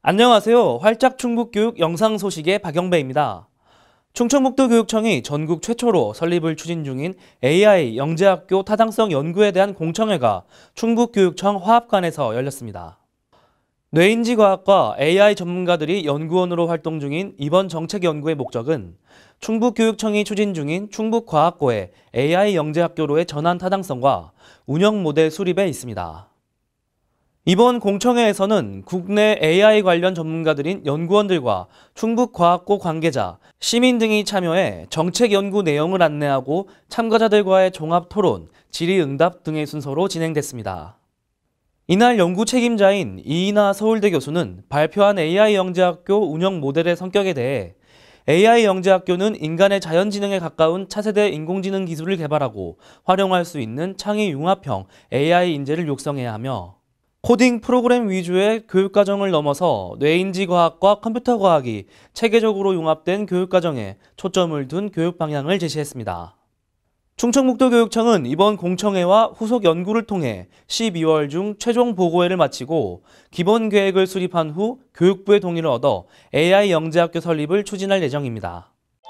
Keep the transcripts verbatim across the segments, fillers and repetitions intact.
안녕하세요. 활짝 충북교육 영상 소식의 박영배입니다. 충청북도교육청이 전국 최초로 설립을 추진 중인 에이아이 영재학교 타당성 연구에 대한 공청회가 충북교육청 화합관에서 열렸습니다. 뇌인지과학과 에이아이 전문가들이 연구원으로 활동 중인 이번 정책 연구의 목적은 충북교육청이 추진 중인 충북과학고의 에이아이 영재학교로의 전환 타당성과 운영 모델 수립에 있습니다. 이번 공청회에서는 국내 에이아이 관련 전문가들인 연구원들과 충북과학고 관계자, 시민 등이 참여해 정책 연구 내용을 안내하고 참가자들과의 종합 토론, 질의응답 등의 순서로 진행됐습니다. 이날 연구 책임자인 이인하 서울대 교수는 발표한 에이아이 영재학교 운영 모델의 성격에 대해 에이아이 영재학교는 인간의 자연지능에 가까운 차세대 인공지능 기술을 개발하고 활용할 수 있는 창의 융합형 에이아이 인재를 육성해야 하며 코딩 프로그램 위주의 교육과정을 넘어서 뇌인지과학과 컴퓨터과학이 체계적으로 융합된 교육과정에 초점을 둔 교육 방향을 제시했습니다. 충청북도교육청은 이번 공청회와 후속 연구를 통해 십이월 중 최종 보고회를 마치고 기본 계획을 수립한 후 교육부의 동의를 얻어 에이아이 영재학교 설립을 추진할 예정입니다.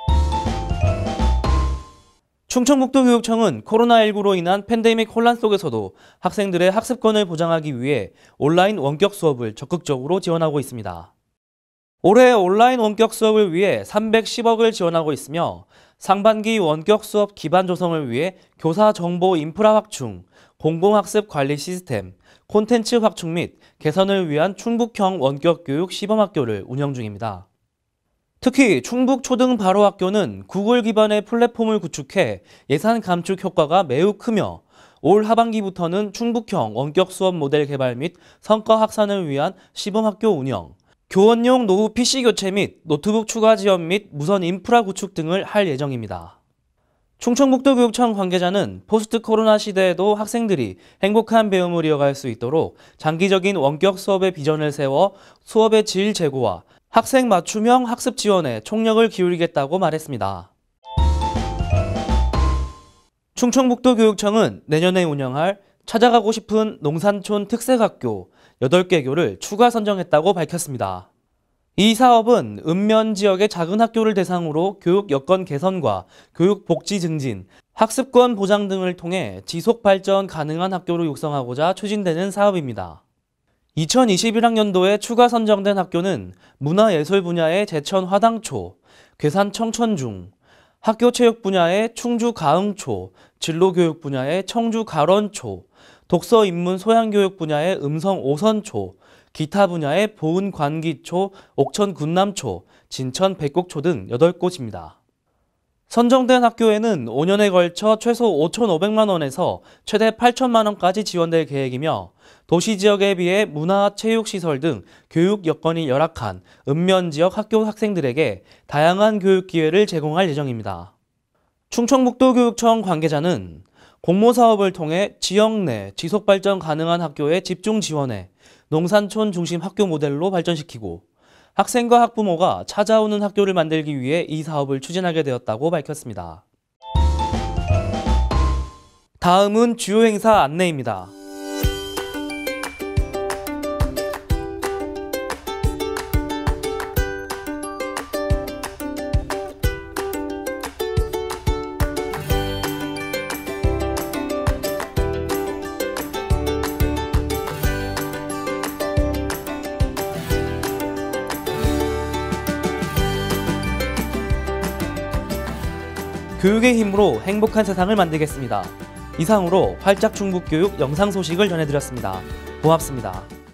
충청북도교육청은 코로나십구로 인한 팬데믹 혼란 속에서도 학생들의 학습권을 보장하기 위해 온라인 원격 수업을 적극적으로 지원하고 있습니다. 올해 온라인 원격 수업을 위해 삼백십억을 지원하고 있으며 상반기 원격 수업 기반 조성을 위해 교사 정보 인프라 확충, 공공학습 관리 시스템, 콘텐츠 확충 및 개선을 위한 충북형 원격교육 시범학교를 운영 중입니다. 특히 충북초등바로학교는 구글 기반의 플랫폼을 구축해 예산 감축 효과가 매우 크며 올 하반기부터는 충북형 원격 수업 모델 개발 및 성과 확산을 위한 시범학교 운영, 교원용 노후 피씨 교체 및 노트북 추가 지원 및 무선 인프라 구축 등을 할 예정입니다. 충청북도교육청 관계자는 포스트 코로나 시대에도 학생들이 행복한 배움을 이어갈 수 있도록 장기적인 원격 수업의 비전을 세워 수업의 질 제고와 학생 맞춤형 학습 지원에 총력을 기울이겠다고 말했습니다. 충청북도교육청은 내년에 운영할 찾아가고 싶은 농산촌 특색학교 여덟 개교를 추가 선정했다고 밝혔습니다. 이 사업은 읍면 지역의 작은 학교를 대상으로 교육 여건 개선과 교육 복지 증진, 학습권 보장 등을 통해 지속 발전 가능한 학교로 육성하고자 추진되는 사업입니다. 이천이십일 학년도에 추가 선정된 학교는 문화예술 분야의 제천 화당초, 괴산 청천중, 학교체육 분야의 충주 가흥초, 진로교육 분야의 청주 가런초, 독서 입문 소양교육 분야의 음성 오선초, 기타 분야의 보은 관기초, 옥천 군남초, 진천 백곡초 등 여덟 곳입니다. 선정된 학교에는 오 년에 걸쳐 최소 오천오백만 원에서 최대 팔천만 원까지 지원될 계획이며 도시 지역에 비해 문화, 체육시설 등 교육 여건이 열악한 읍면 지역 학교 학생들에게 다양한 교육 기회를 제공할 예정입니다. 충청북도교육청 관계자는 공모사업을 통해 지역 내 지속발전 가능한 학교에 집중 지원해 농산촌 중심 학교 모델로 발전시키고 학생과 학부모가 찾아오는 학교를 만들기 위해 이 사업을 추진하게 되었다고 밝혔습니다. 다음은 주요 행사 안내입니다. 교육의 힘으로 행복한 세상을 만들겠습니다. 이상으로 활짝 충북교육 영상 소식을 전해드렸습니다. 고맙습니다.